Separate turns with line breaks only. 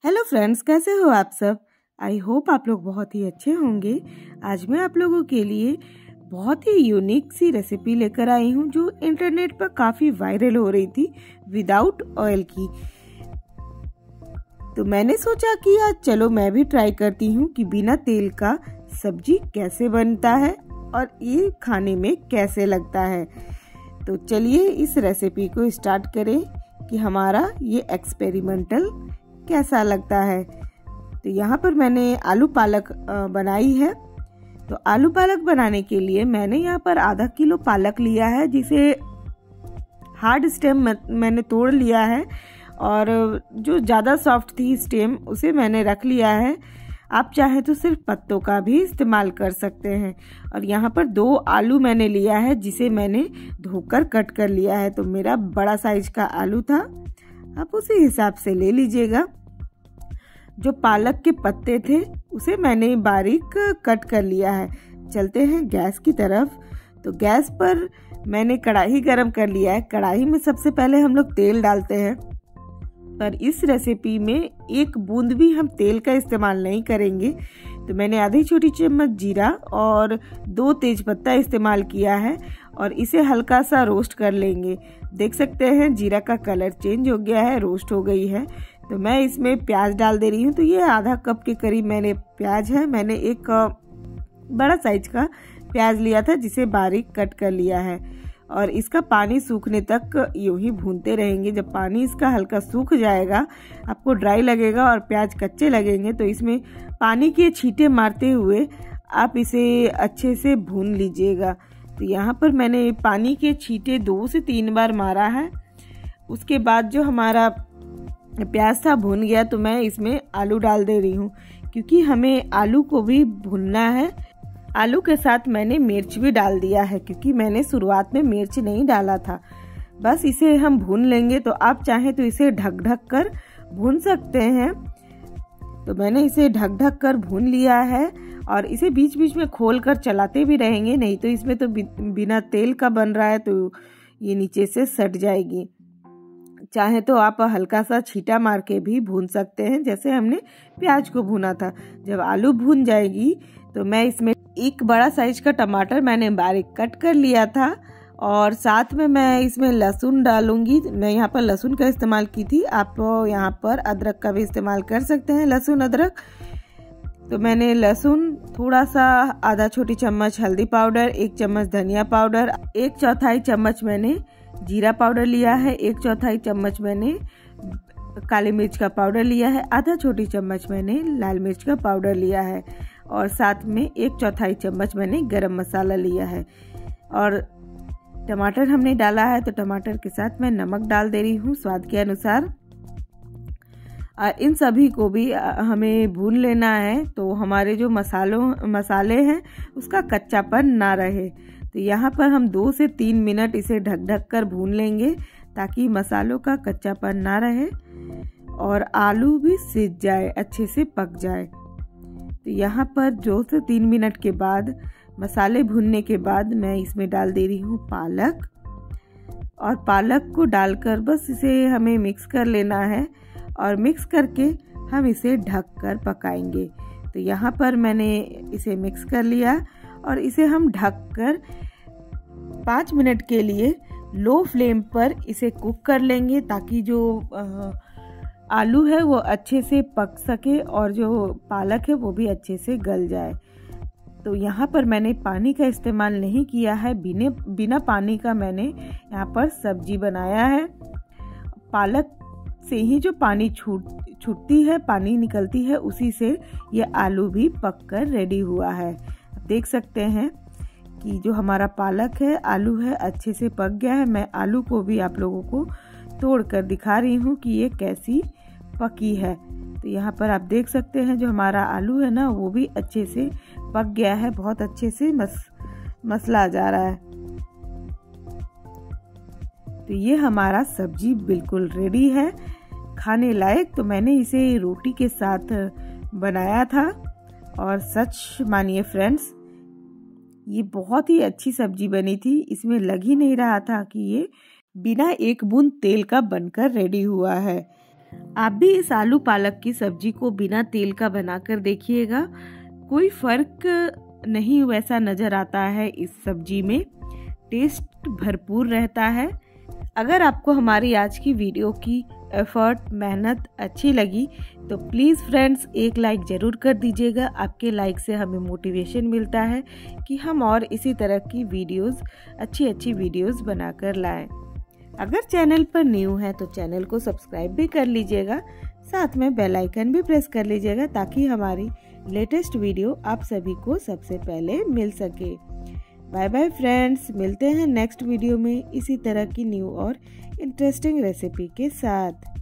Hello friends, कैसे हो आप सब। आई होप आप लोग बहुत ही अच्छे होंगे। आज मैं आप लोगों के लिए बहुत ही यूनिक सी रेसिपी लेकर आई हूँ जो इंटरनेट पर काफ़ी वायरल हो रही थी, विदाउट ऑयल की। तो मैंने सोचा कि आज चलो मैं भी ट्राई करती हूँ कि बिना तेल का सब्जी कैसे बनता है और ये खाने में कैसे लगता है। तो चलिए इस रेसिपी को स्टार्ट करें कि हमारा ये एक्सपेरिमेंटल कैसा लगता है। तो यहाँ पर मैंने आलू पालक बनाई है। तो आलू पालक बनाने के लिए मैंने यहाँ पर आधा किलो पालक लिया है, जिसे हार्ड स्टेम मैंने तोड़ लिया है और जो ज़्यादा सॉफ्ट थी स्टेम उसे मैंने रख लिया है। आप चाहे तो सिर्फ पत्तों का भी इस्तेमाल कर सकते हैं। और यहाँ पर 2 आलू मैंने लिया है जिसे मैंने धोकर कट कर लिया है। तो मेरा बड़ा साइज का आलू था, आप उसी हिसाब से ले लीजिएगा। जो पालक के पत्ते थे उसे मैंने बारीक कट कर लिया है। चलते हैं गैस की तरफ। तो गैस पर मैंने कढ़ाई गरम कर लिया है। कढ़ाई में सबसे पहले हम लोग तेल डालते हैं, पर इस रेसिपी में एक बूंद भी हम तेल का इस्तेमाल नहीं करेंगे। तो मैंने आधी छोटी चम्मच जीरा और 2 तेजपत्ता इस्तेमाल किया है और इसे हल्का सा रोस्ट कर लेंगे। देख सकते हैं जीरा का कलर चेंज हो गया है, रोस्ट हो गई है। तो मैं इसमें प्याज डाल दे रही हूँ। तो ये आधा कप के करीब मैंने प्याज है। मैंने एक बड़ा साइज का प्याज लिया था जिसे बारीक कट कर लिया है और इसका पानी सूखने तक यूं ही भूनते रहेंगे। जब पानी इसका हल्का सूख जाएगा, आपको ड्राई लगेगा और प्याज कच्चे लगेंगे, तो इसमें पानी के छींटे मारते हुए आप इसे अच्छे से भून लीजिएगा। तो यहाँ पर मैंने पानी के छींटे 2 से 3 बार मारा है। उसके बाद जो हमारा प्याज था भून गया, तो मैं इसमें आलू डाल दे रही हूँ क्योंकि हमें आलू को भी भूनना है। आलू के साथ मैंने मिर्च भी डाल दिया है क्योंकि मैंने शुरुआत में मिर्च नहीं डाला था। बस इसे हम भून लेंगे। तो आप चाहें तो इसे ढक ढक कर भून सकते हैं। तो मैंने इसे ढक ढक कर भून लिया है और इसे बीच बीच में खोल कर चलाते भी रहेंगे, नहीं तो इसमें तो बिना तेल का बन रहा है तो ये नीचे से सट जाएगी। चाहे तो आप हल्का सा छींटा मार के भी भून सकते हैं, जैसे हमने प्याज को भूना था। जब आलू भून जाएगी तो मैं इसमें एक बड़ा साइज का टमाटर मैंने बारीक कट कर लिया था और साथ में मैं इसमें लहसुन डालूंगी। मैं यहाँ पर लहसुन का इस्तेमाल की थी, आप यहाँ पर अदरक का भी इस्तेमाल कर सकते हैं, लहसुन अदरक। तो मैंने लहसुन, थोड़ा सा आधा छोटी चम्मच हल्दी पाउडर, 1 चम्मच धनिया पाउडर, 1/4 चम्मच मैंने जीरा पाउडर लिया है, 1/4 चम्मच मैंने काली मिर्च का पाउडर लिया है, आधा छोटी चम्मच मैंने लाल मिर्च का पाउडर लिया है और साथ में 1/4 चम्मच मैंने गरम मसाला लिया है। और टमाटर हमने डाला है, तो टमाटर के साथ मैं नमक डाल दे रही हूँ स्वाद के अनुसार। इन सभी को भी हमें भून लेना है तो हमारे जो मसाले हैं उसका कच्चापन ना रहे। तो यहाँ पर हम 2 से 3 मिनट इसे ढक ढक कर भून लेंगे ताकि मसालों का कच्चापन ना रहे और आलू भी सिज जाए, अच्छे से पक जाए। तो यहाँ पर 2 से 3 मिनट के बाद, मसाले भूनने के बाद, मैं इसमें डाल दे रही हूँ पालक। और पालक को डालकर बस इसे हमें मिक्स कर लेना है और मिक्स करके हम इसे ढक कर पकाएंगे। तो यहाँ पर मैंने इसे मिक्स कर लिया और इसे हम ढक कर 5 मिनट के लिए लो फ्लेम पर इसे कुक कर लेंगे ताकि जो आलू है वो अच्छे से पक सके और जो पालक है वो भी अच्छे से गल जाए। तो यहाँ पर मैंने पानी का इस्तेमाल नहीं किया है, बिना पानी का मैंने यहाँ पर सब्जी बनाया है। पालक से ही जो पानी छूटती है, पानी निकलती है, उसी से ये आलू भी पककर रेडी हुआ है। देख सकते हैं कि जो हमारा पालक है, आलू है, अच्छे से पक गया है। मैं आलू को भी आप लोगों को तोड़ कर दिखा रही हूँ कि ये कैसी पकी है। तो यहाँ पर आप देख सकते हैं जो हमारा आलू है ना, वो भी अच्छे से पक गया है, बहुत अच्छे से मसला जा रहा है। तो ये हमारा सब्जी बिल्कुल रेडी है, खाने लायक। तो मैंने इसे रोटी के साथ बनाया था और सच मानिए फ्रेंड्स, ये बहुत ही अच्छी सब्जी बनी थी। इसमें लग ही नहीं रहा था कि ये बिना एक बूंद तेल का बनकर रेडी हुआ है। आप भी इस आलू पालक की सब्जी को बिना तेल का बनाकर देखिएगा, कोई फ़र्क नहीं वैसा नज़र आता है। इस सब्जी में टेस्ट भरपूर रहता है। अगर आपको हमारी आज की वीडियो की एफर्ट मेहनत अच्छी लगी तो प्लीज़ फ्रेंड्स एक लाइक ज़रूर कर दीजिएगा। आपके लाइक से हमें मोटिवेशन मिलता है कि हम और इसी तरह की वीडियोस अच्छी वीडियोस बनाकर लाएं। अगर चैनल पर न्यू है तो चैनल को सब्सक्राइब भी कर लीजिएगा, साथ में बेल आइकन भी प्रेस कर लीजिएगा ताकि हमारी लेटेस्ट वीडियो आप सभी को सबसे पहले मिल सके। बाय बाय फ्रेंड्स, मिलते हैं नेक्स्ट वीडियो में इसी तरह की न्यू और इंटरेस्टिंग रेसिपी के साथ।